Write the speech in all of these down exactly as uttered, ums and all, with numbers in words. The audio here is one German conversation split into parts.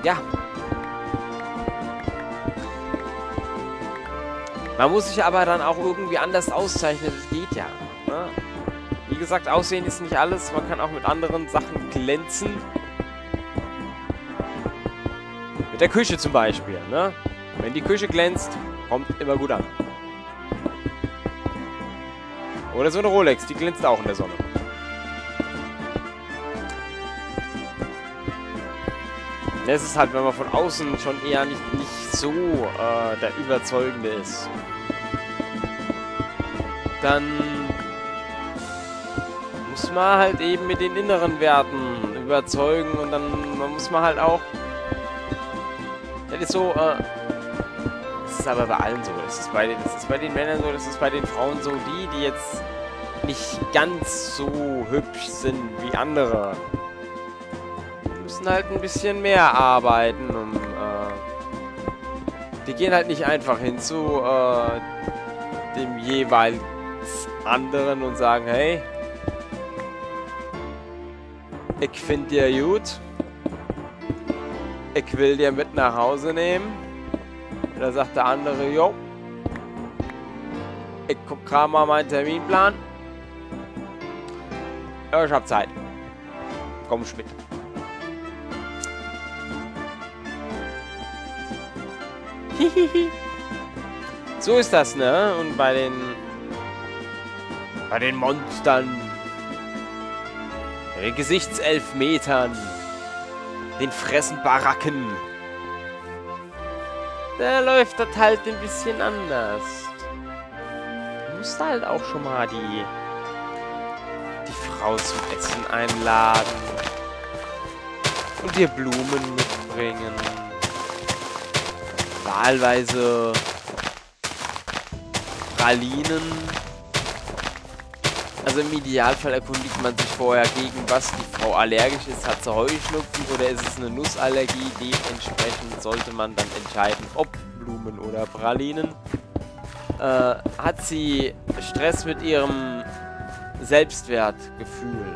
ja. Man muss sich aber dann auch irgendwie anders auszeichnen. Das geht ja. Ne? Wie gesagt, Aussehen ist nicht alles. Man kann auch mit anderen Sachen glänzen. Mit der Küche zum Beispiel. Ne? Wenn die Küche glänzt, kommt immer gut an. Oder so eine Rolex, die glänzt auch in der Sonne. Es ist halt, wenn man von außen schon eher nicht, nicht so äh, der Überzeugende ist. Dann muss man halt eben mit den inneren Werten überzeugen und dann man muss man halt auch... Das ist so, äh, das ist aber bei allen so. Das ist bei, den, das ist bei den Männern so, das ist bei den Frauen so. Die, die jetzt nicht ganz so hübsch sind wie andere, müssen halt ein bisschen mehr arbeiten. Um, äh, die gehen halt nicht einfach hin zu äh, dem jeweils anderen und sagen, hey, ich finde dir gut, ich will dir mit nach Hause nehmen. Da sagt der andere, jo, ich guck gerade mal meinen Terminplan. Ja, ich hab Zeit. Komm mit. So ist das, ne? Und bei den bei den Monstern, den Gesichtselfmetern, den Fressenbaracken, da läuft das halt ein bisschen anders. Du musst halt auch schon mal die die Frau zum Essen einladen und dir Blumen mitbringen. Wahlweise Pralinen. Also im Idealfall erkundigt man sich vorher, gegen was die Frau allergisch ist. Hat sie Heuschnupfen oder ist es eine Nussallergie? Dementsprechend sollte man dann entscheiden, ob Blumen oder Pralinen. Äh, hat sie Stress mit ihrem Selbstwertgefühl?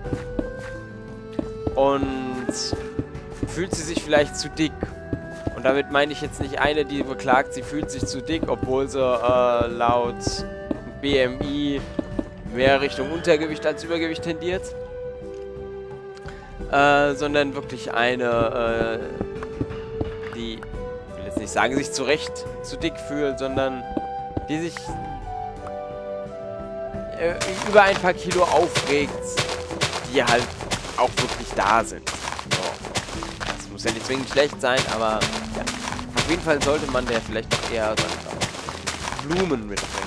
Und fühlt sie sich vielleicht zu dick? Und damit meine ich jetzt nicht eine, die beklagt, sie fühlt sich zu dick, obwohl sie äh, laut B M I mehr Richtung Untergewicht als Übergewicht tendiert. Äh, sondern wirklich eine, äh, die, ich will jetzt nicht sagen, sich zu Recht zu dick fühlt, sondern die sich äh, über ein paar Kilo aufregt, die halt auch wirklich da sind. So. Das muss ja nicht zwingend schlecht sein, aber ja. Auf jeden Fall sollte man der vielleicht doch eher dann Blumen mitbringen.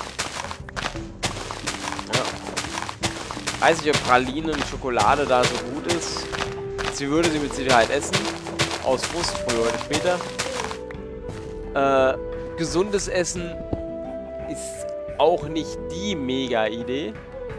Weiß nicht, ob Pralinen, Schokolade da so gut ist. Sie würde sie mit Sicherheit essen. Aus Frust, früher oder später. Äh, gesundes Essen ist auch nicht die Mega-Idee.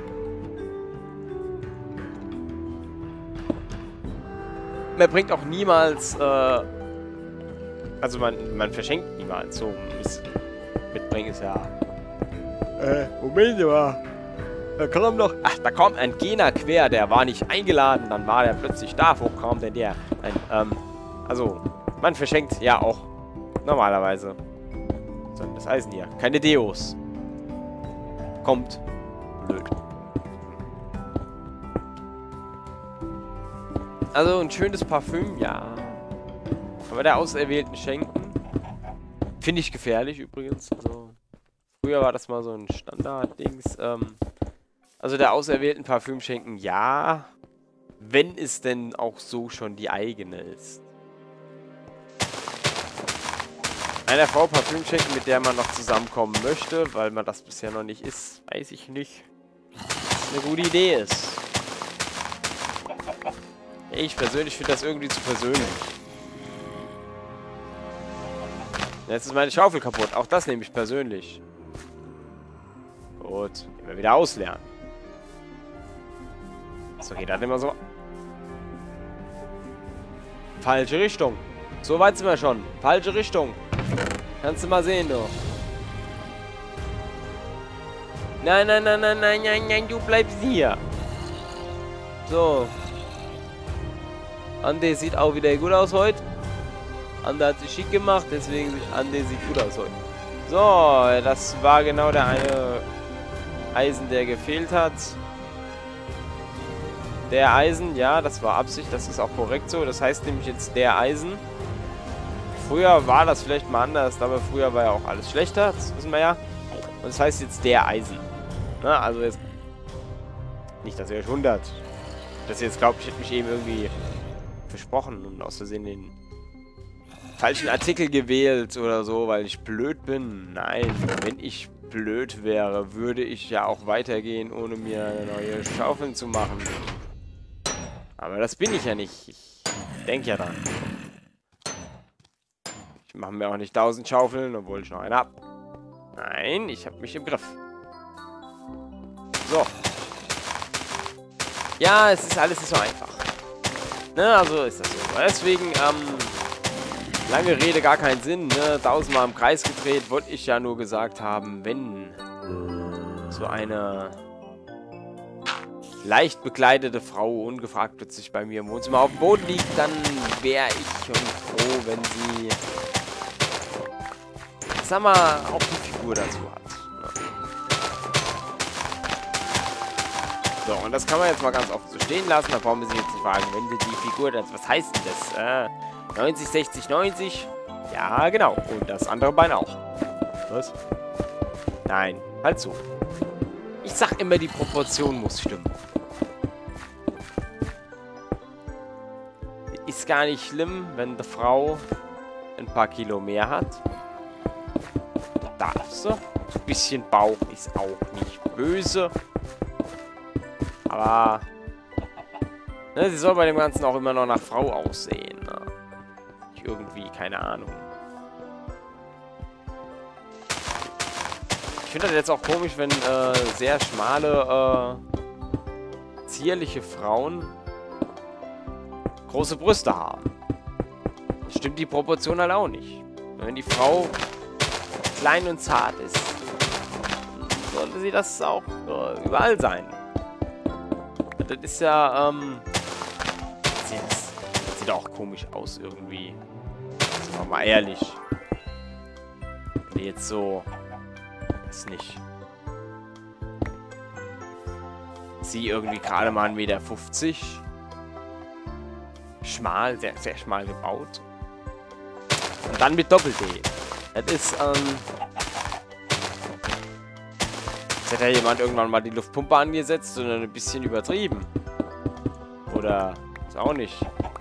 Man bringt auch niemals, äh, also man, man verschenkt niemals so Mist. Mitbringen ist ja... Äh, Moment mal. Da kam doch... Ach, da kommt ein Gena quer, der war nicht eingeladen, dann war der plötzlich da. Wo kam denn der? Nein, ähm, also, man verschenkt ja auch normalerweise. Was soll das heißen hier? Keine Deos. Kommt blöd. Also, ein schönes Parfüm, ja. Aber der Auserwählten schenken. Finde ich gefährlich übrigens. Also, früher war das mal so ein Standard-Dings, ähm... Also der Auserwählten Parfüm schenken, ja, wenn es denn auch so schon die eigene ist. Einer Frau Parfüm schenken, mit der man noch zusammenkommen möchte, weil man das bisher noch nicht ist, weiß ich nicht. Was eine gute Idee ist. Ich persönlich finde das irgendwie zu persönlich. Jetzt ist meine Schaufel kaputt, auch das nehme ich persönlich. Gut, immer wieder auslernen. So geht das immer so. Falsche Richtung. So weit sind wir schon. Falsche Richtung. Kannst du mal sehen, du. Nein, nein, nein, nein, nein, nein, nein, du bleibst hier. So. Ande sieht auch wieder gut aus heute. Ande hat sich schick gemacht, deswegen Ande sieht gut aus heute. So, das war genau der eine Eisen, der gefehlt hat. Der Eisen, ja, das war Absicht, das ist auch korrekt so. Das heißt nämlich jetzt der Eisen. Früher war das vielleicht mal anders, aber früher war ja auch alles schlechter, das wissen wir ja. Und das heißt jetzt der Eisen. Na, also jetzt... Nicht, dass ihr euch wundert. Dass ihr jetzt glaubt, ich hätte mich eben irgendwie versprochen und aus Versehen den falschen Artikel gewählt oder so, weil ich blöd bin. Nein, wenn ich blöd wäre, würde ich ja auch weitergehen, ohne mir neue Schaufeln zu machen. Aber das bin ich ja nicht. Ich denke ja dran. Ich mache mir auch nicht tausend Schaufeln, obwohl ich noch eine habe. Nein, ich habe mich im Griff. So. Ja, es ist alles nicht so einfach. Ne, also ist das so. Deswegen, ähm, lange Rede, gar keinen Sinn, ne? Tausendmal im Kreis gedreht, wollte ich ja nur gesagt haben, wenn so eine leicht bekleidete Frau ungefragt plötzlich bei mir im Wohnzimmer auf dem Boden liegt, dann wäre ich schon froh, wenn sie, sag mal, auch die Figur dazu hat. So, und das kann man jetzt mal ganz offen so stehen lassen. Da brauchen wir sich jetzt nicht fragen, wenn wir die Figur, das, was heißt denn das? Äh, neunzig, sechzig, neunzig? Ja, genau. Und das andere Bein auch. Was? Nein, halt so. Ich sag immer, die Proportion muss stimmen. Ist gar nicht schlimm, wenn die Frau ein paar Kilo mehr hat. Darfst du. So ein bisschen Bauch ist auch nicht böse. Aber ne, sie soll bei dem Ganzen auch immer noch nach Frau aussehen. Ne? Irgendwie, keine Ahnung. Ich finde das jetzt auch komisch, wenn äh, sehr schmale, äh, zierliche Frauen große Brüste haben. Das stimmt die Proportion halt auch nicht. Wenn die Frau klein und zart ist, sollte sie das auch äh, überall sein. Das ist ja, ähm... Sieht, das sieht auch komisch aus irgendwie. Sind wir mal ehrlich. Wenn die jetzt so... Ist nicht... Sie irgendwie gerade mal ein Meter fünfzig. Schmal, sehr, sehr schmal gebaut. Und dann mit Doppel-D. Das ist, ähm... Jetzt hätte ja jemand irgendwann mal die Luftpumpe angesetzt und ein bisschen übertrieben. Oder ist auch nicht.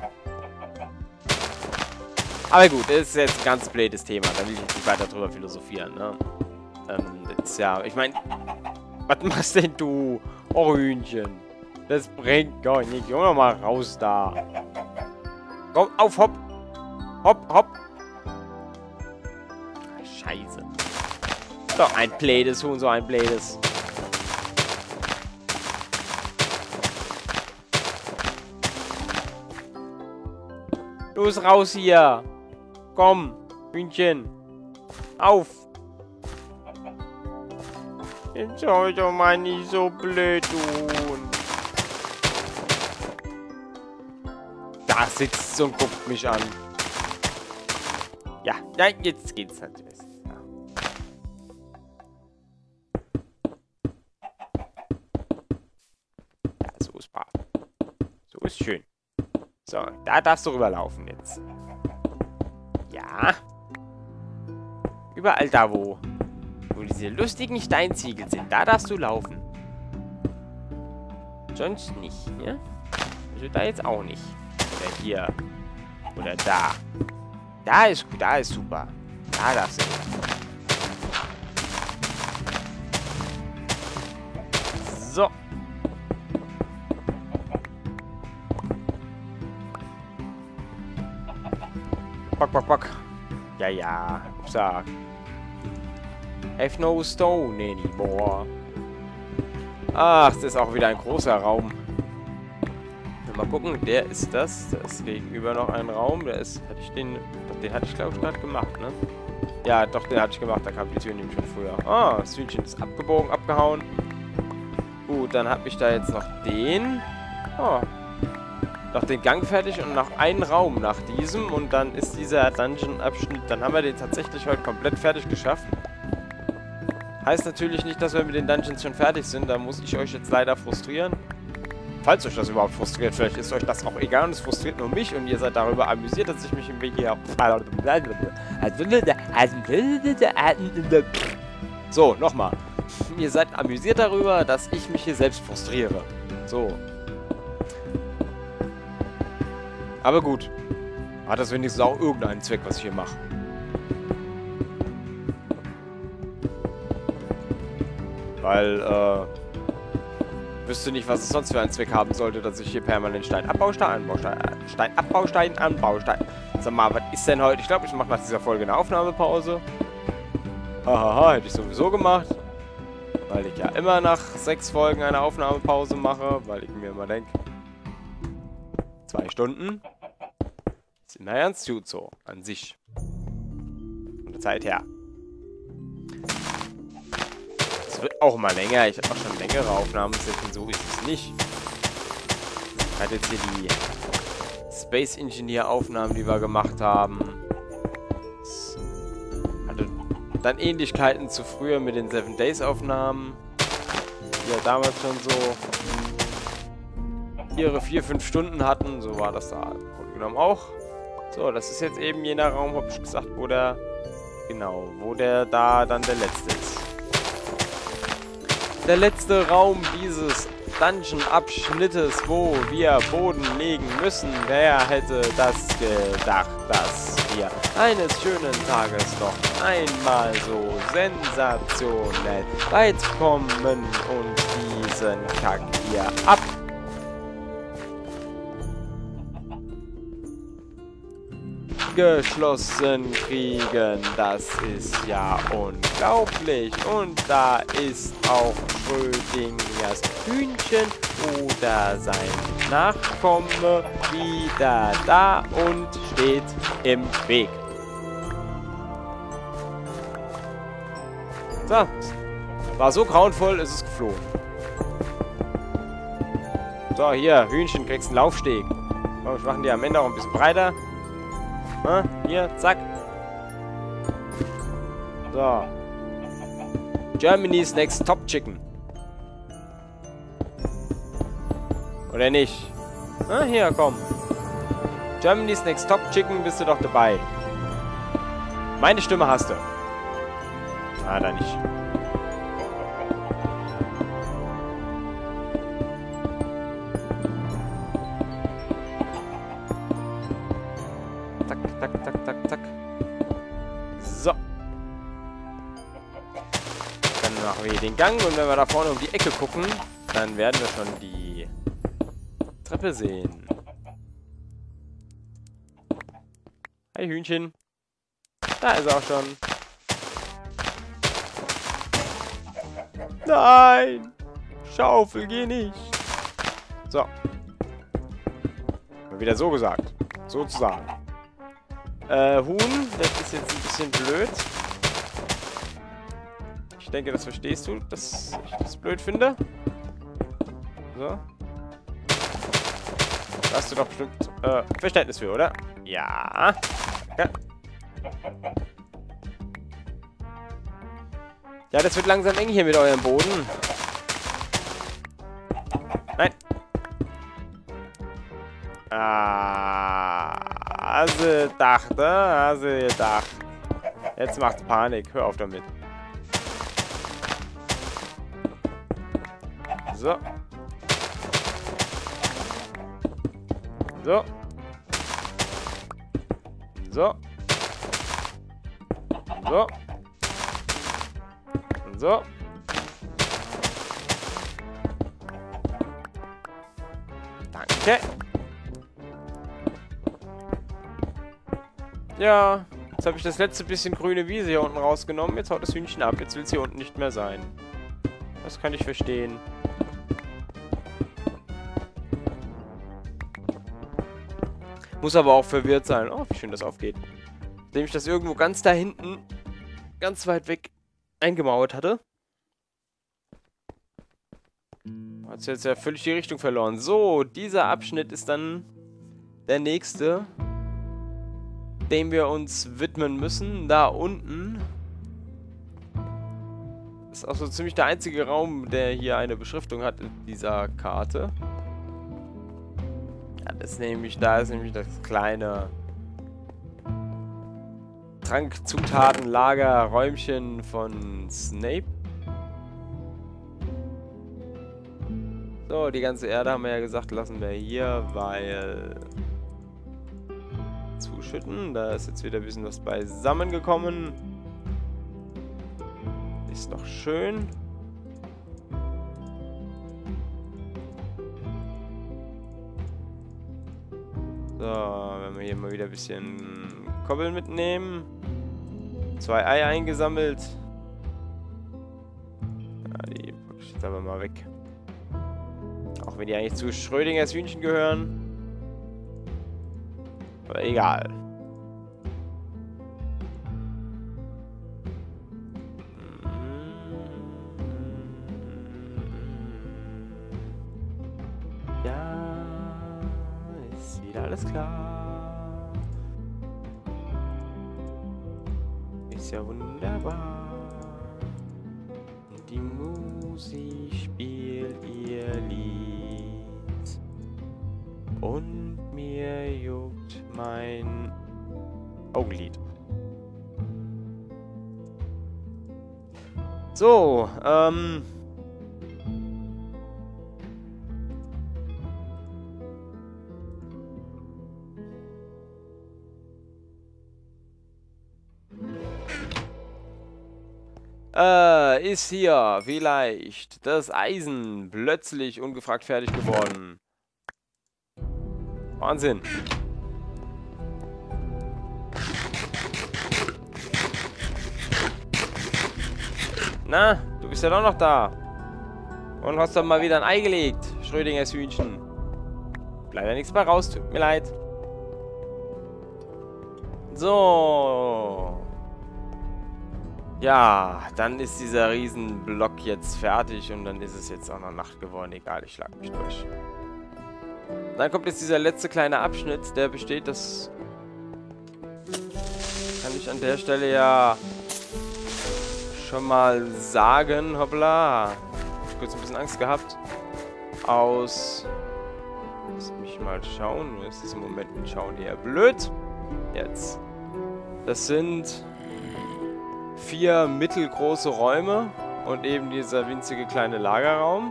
Aber gut, das ist jetzt ein ganz blödes Thema. Da will ich jetzt nicht weiter drüber philosophieren, ne? Ähm, das ist ja... Ich meine... Was machst denn du? Oh, Hühnchen. Das bringt gar nichts. Junge, mal raus da. Komm, auf, hopp. Hopp, hopp. Scheiße. Doch, ein blödes Huhn, so ein blödes. Los, raus hier. Komm, Hühnchen. Auf. Jetzt soll doch mal nicht so blöd tun. Da sitzt und guckt mich an. Ja, ja, jetzt geht's natürlich. Ist schön. So, da darfst du rüberlaufen jetzt. Ja. Überall da, wo, wo diese lustigen Steinziegel sind, da darfst du laufen. Sonst nicht, ne? Also da jetzt auch nicht. Oder hier. Oder da. Da ist gut, da ist super. Da darfst du hin. So. Bock, bock, bock. Ja, ja. Sag. Have no stone anymore. Ach, das ist auch wieder ein großer Raum. Mal gucken, der ist das. Da ist gegenüber noch ein Raum. Der ist, hatte ich den, doch, den hatte ich glaube ich gerade gemacht, ne? Ja, doch, den hatte ich gemacht. Da kam die Tür nämlich schon früher. Ah, das Hühnchen ist abgebogen, abgehauen. Gut, dann habe ich da jetzt noch den. Oh. noch den Gang fertig und noch einen Raum nach diesem. Und dann ist dieser Dungeon-Abschnitt, dann haben wir den tatsächlich heute komplett fertig geschafft. Heißt natürlich nicht, dass wir mit den Dungeons schon fertig sind. Da muss ich euch jetzt leider frustrieren. Falls euch das überhaupt frustriert, vielleicht ist euch das auch egal und es frustriert nur mich und ihr seid darüber amüsiert, dass ich mich im Weg hier... So, nochmal. Ihr seid amüsiert darüber, dass ich mich hier selbst frustriere. So. Aber gut. Hat das wenigstens auch irgendeinen Zweck, was ich hier mache. Weil, äh... wüsste nicht, was es sonst für einen Zweck haben sollte, dass ich hier permanent Steinabbaustein, Anbaustein, Steinabbaustein, Anbaustein. Sag mal, was ist denn heute? Ich glaube, ich mache nach dieser Folge eine Aufnahmepause. Hahaha, hätte ich sowieso gemacht. Weil ich ja immer nach sechs Folgen eine Aufnahmepause mache, weil ich mir immer denke, zwei Stunden ist immer ganz gut so, an sich. Von der Zeit her. Es wird auch mal länger. Ich habe auch schon längere Aufnahmen. So ist es nicht. Ich hatte jetzt hier die Space Engineer Aufnahmen, die wir gemacht haben. Das hatte dann Ähnlichkeiten zu früher mit den Seven Days Aufnahmen. Die ja damals schon so ihre vier, fünf Stunden hatten. So war das da im Grunde genommen auch. So, das ist jetzt eben jener Raum, habe ich gesagt, wo der, genau, wo der da dann der letzte ist. Der letzte Raum dieses Dungeon-Abschnittes, wo wir Boden legen müssen. Wer hätte das gedacht, dass wir eines schönen Tages noch einmal so sensationell weit kommen und diesen Kack hier ab. Geschlossen kriegen, das ist ja unglaublich. Und da ist auch Schrödingers Hühnchen oder sein Nachkomme wieder da und steht im Weg. So, war so grauenvoll, ist es geflohen. So, hier, Hühnchen, kriegst einen Laufsteg. Wir machen die am Ende auch ein bisschen breiter. Na, hier, zack. So. Germany's Next Top Chicken. Oder nicht? Na, hier, komm. Germany's Next Top Chicken, bist du doch dabei. Meine Stimme hast du. Ah, da nicht. Zack, zack, zack, zack. So. Dann machen wir hier den Gang und wenn wir da vorne um die Ecke gucken, dann werden wir schon die Treppe sehen. Hi Hühnchen. Da ist er auch schon. Nein! Schaufel, geh nicht. So. Mal wieder so gesagt. Sozusagen. Äh, Huhn, das ist jetzt ein bisschen blöd. Ich denke, das verstehst du, dass ich das blöd finde. So. Da hast du doch bestimmt äh, Verständnis für, oder? Ja. Ja. Ja, das wird langsam eng hier mit eurem Boden. Nein. Ah. Also dachte, also gedacht. Jetzt macht's Panik. Hör auf damit. So. So. So. So. Und so. Danke. Ja, jetzt habe ich das letzte bisschen grüne Wiese hier unten rausgenommen. Jetzt haut das Hühnchen ab. Jetzt will es hier unten nicht mehr sein. Das kann ich verstehen. Muss aber auch verwirrt sein. Oh, wie schön das aufgeht. Indem ich das irgendwo ganz da hinten, ganz weit weg eingemauert hatte. Hat jetzt ja völlig die Richtung verloren. So, dieser Abschnitt ist dann der nächste, dem wir uns widmen müssen. Da unten ist auch so ziemlich der einzige Raum, der hier eine Beschriftung hat in dieser Karte. Ja, das ist nämlich, da ist nämlich das kleine Trankzutatenlager-Räumchen von Snape. So, die ganze Erde haben wir ja gesagt, lassen wir hier, weil zuschütten. Da ist jetzt wieder ein bisschen was beisammen gekommen. Ist doch schön. So, wenn wir hier mal wieder ein bisschen Kobbeln mitnehmen. Zwei Eier eingesammelt. Ja, die packe ich jetzt aber mal weg. Auch wenn die eigentlich zu Schrödingers Hühnchen gehören. Aber egal. Ja, ist wieder alles klar. Ist ja wunderbar. Die Musik spielt ihr Lied. Und mir juckt mein Augenlid. So, ähm... Äh, ist hier vielleicht das Eisen plötzlich ungefragt fertig geworden. Wahnsinn. Na, du bist ja doch noch da. Und hast dann mal wieder ein Ei gelegt, Schrödingers Hühnchen. Bleibt ja nichts mehr raus, tut mir leid. So. Ja, dann ist dieser Riesenblock jetzt fertig und dann ist es jetzt auch noch Nacht geworden. Egal, ich schlag mich durch. Dann kommt jetzt dieser letzte kleine Abschnitt, der besteht, das kann ich an der Stelle ja schon mal sagen. Hoppla, ich hab kurz ein bisschen Angst gehabt. Aus, lass mich mal schauen, ist es im Moment mit Schauen eher blöd. Jetzt. Das sind vier mittelgroße Räume und eben dieser winzige kleine Lagerraum.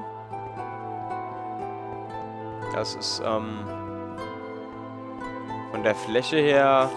Das ist ähm, von der Fläche her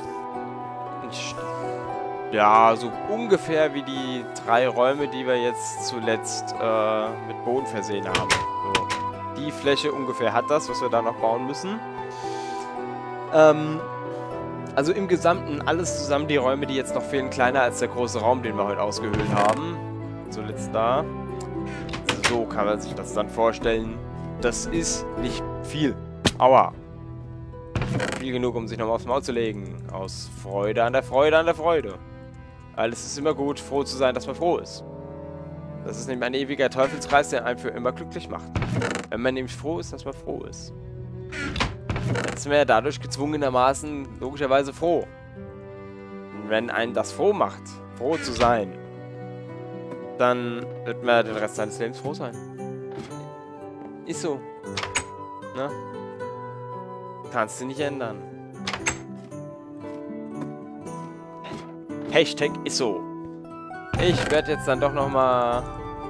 ja so ungefähr wie die drei Räume, die wir jetzt zuletzt äh, mit Boden versehen haben. So. Die Fläche ungefähr hat das, was wir da noch bauen müssen. Ähm, Also im Gesamten alles zusammen die Räume, die jetzt noch fehlen, kleiner als der große Raum, den wir heute ausgehöhlt haben. Zuletzt da. So kann man sich das dann vorstellen. Das ist nicht viel. Aua. Viel genug, um sich nochmal aufs Maul zu legen. Aus Freude an der Freude an der Freude. Weil es ist immer gut, froh zu sein, dass man froh ist. Das ist nämlich ein ewiger Teufelskreis, der einen für immer glücklich macht. Wenn man nämlich froh ist, dass man froh ist. Dann ist man ja dadurch gezwungenermaßen logischerweise froh. Und wenn einen das froh macht, froh zu sein, dann wird man den Rest seines Lebens froh sein. Ist so. Ne? Kannst du nicht ändern. Hashtag ist so. Ich werde jetzt dann doch nochmal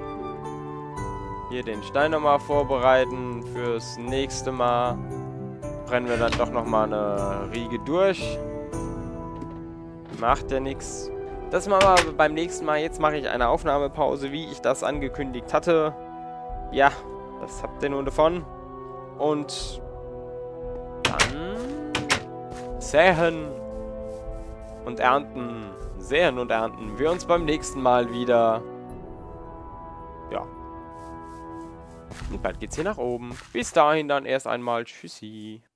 hier den Stein nochmal vorbereiten fürs nächste Mal. Brennen wir dann doch nochmal eine Riege durch. Macht ja nichts. Das machen wir beim nächsten Mal. Jetzt mache ich eine Aufnahmepause, wie ich das angekündigt hatte. Ja, das habt ihr nun davon. Und dann säen und ernten. Säen und ernten. Wir uns beim nächsten Mal wieder. Ja. Und bald geht's hier nach oben. Bis dahin dann erst einmal. Tschüssi.